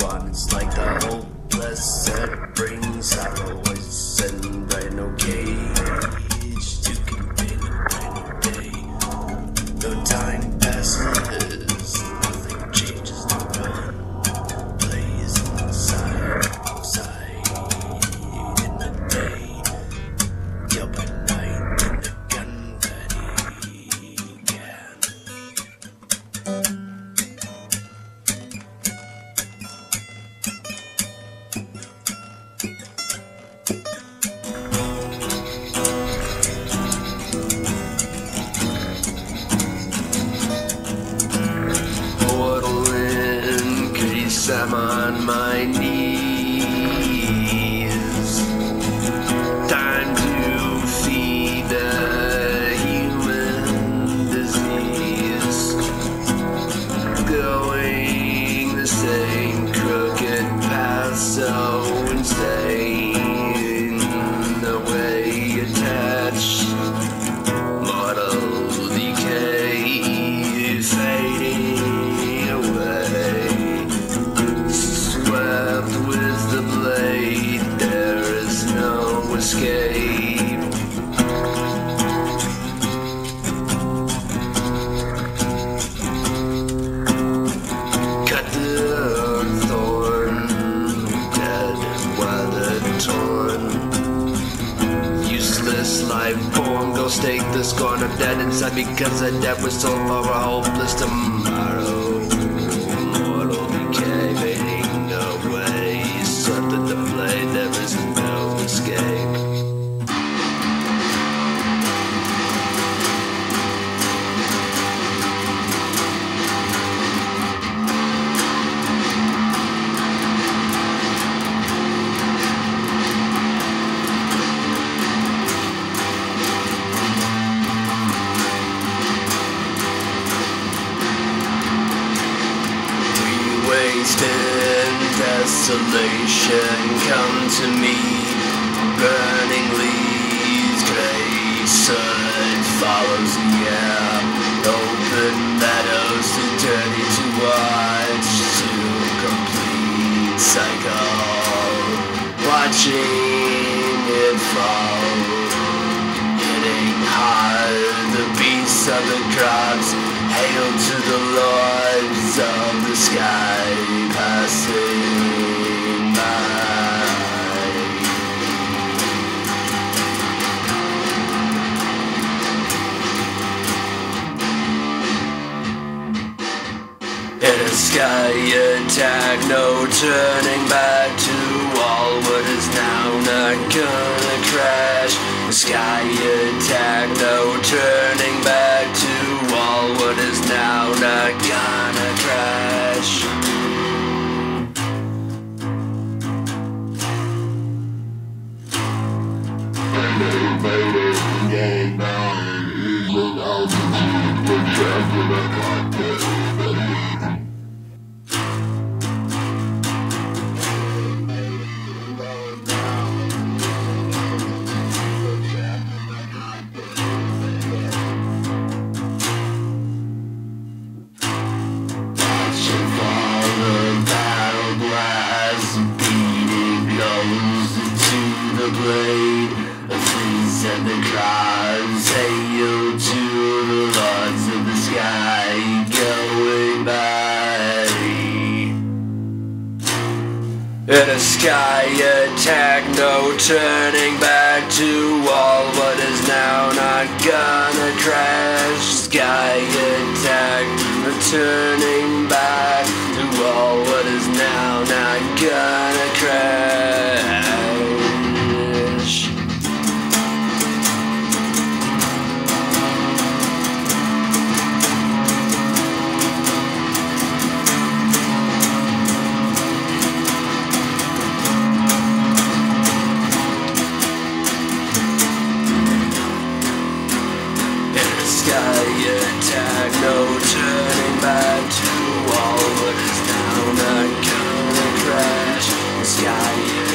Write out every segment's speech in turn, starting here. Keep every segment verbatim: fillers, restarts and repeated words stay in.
fun. It's like the hopeless that brings sorrows and right no cage to contain the brand new day. No time passes, nothing changes to one. Plays inside, outside, in the day, yelp at night, in the gun ready again. I'm on my knees. Time to feed a human disease. Going the same crooked path, so insane. The way attached, mortal decay, fading away. With the blade, there is no escape. Cut the thorn, dead, weathered, torn. Useless life form, go stake the scorn of dead inside, because the dead was sold for a hopeless tomorrow. There is no escape. We wasted desolation, come to me, burning leaves, gray sun follows the air, open meadows to dirty to watch, to complete cycle, watching it fall, hitting hard the beasts of the crops, hail to the lords of the sky, passing by. In a sky attack, no turning back to all what is now not gonna crash. A sky attack, no turning back to all what is now not gonna crash. Game down and eagle altitude, projected a cockpit. Watching for the battle blast, beating blows into the blade. And the clouds hail to the lords of the sky going by. In a sky attack, no turning back to all what is now not gonna crash. Sky attack, no turning back to all what is now not gonna crash. Attack, no turning back to all what is now not gonna crash. The sky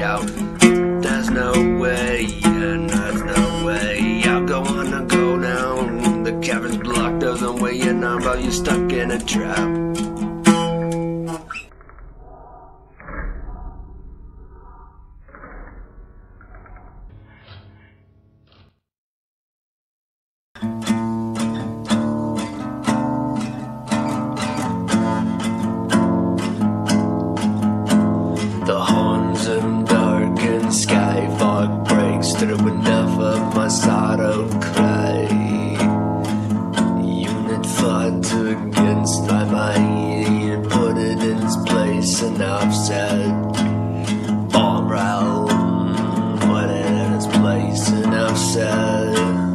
out. There's no way, and there's no way. I'll go on and go down. The cabin's blocked, there's no way in on, but you're stuck in a trap. The horns and darkened sky, fog breaks through enough of my sorrow cry. Unit fought against my mind, put it in its place and offset. Bomb realm, put it in its place and offset.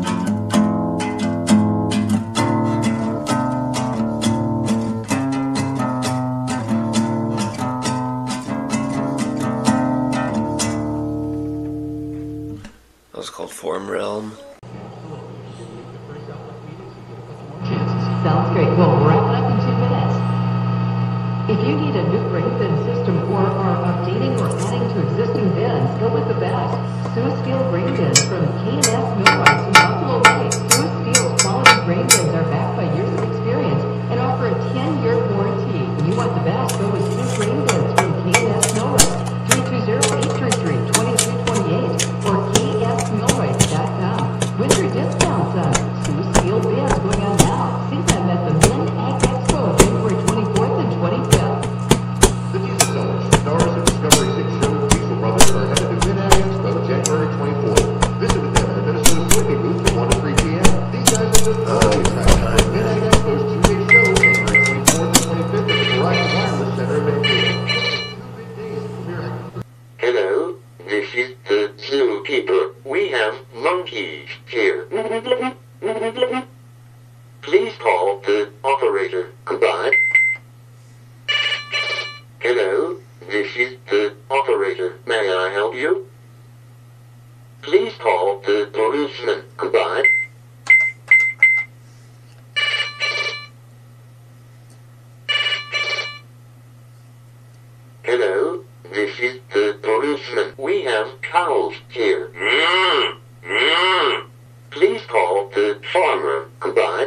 That was called Form Realm. Sounds great. We'll wrap it up in two minutes. If you need a new brain bin system or are updating or adding to existing bins, go with the best. Suez Steel Brain Bins from K and S Millwrights in Buffalo Bay. Suez Steel's quality brain bins are backed by years of experience and offer a ten-year warranty. When you want the best, go with Suez Brain Bins from K and S Millwrights. three two zero, eight three three, two two two eight or K S millwrights dot com. Winter discounts on Suez Steel bins going on now. See them at the Min Ag Expo, January twenty-fourth and twenty-fifth. The Diesel Sellers, stars of Discovery six show Diesel Brothers are headed to Min Ag Expo, January twenty-fourth. Visit with them at the Minnesota Soybean booth from one to three p m These guys are just quality attractions for Min Ag Expo's two-day show, January twenty-fourth and twenty-fifth at the Verizon Wireless Center in Vancouver. Two big days of premier ag- Hello, this is the zookeeper. We have monkeys here. Please call the operator. Goodbye. Hello, this is the operator. May I help you? Please call the policeman. Goodbye. Hello, this is the policeman. We have cows here. Mm, mm. Please call the farmer. Goodbye.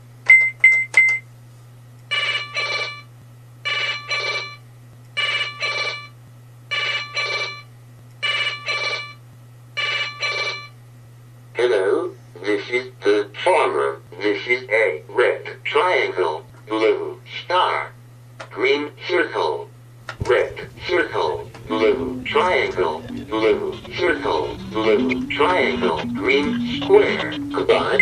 Hello, this is the farmer. This is a red triangle, blue star, green circle, red circle, blue triangle, blue circle, blue triangle, green square. Goodbye.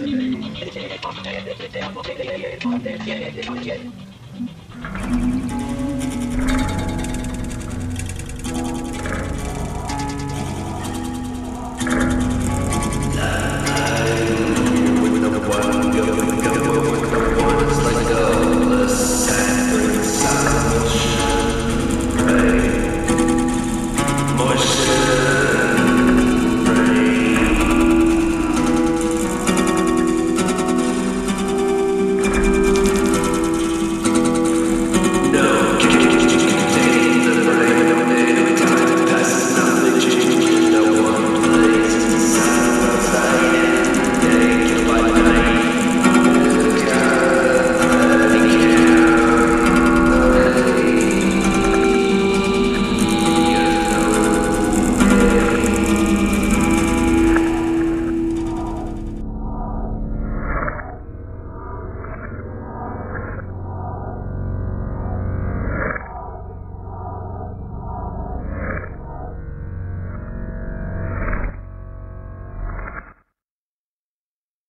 Thank you.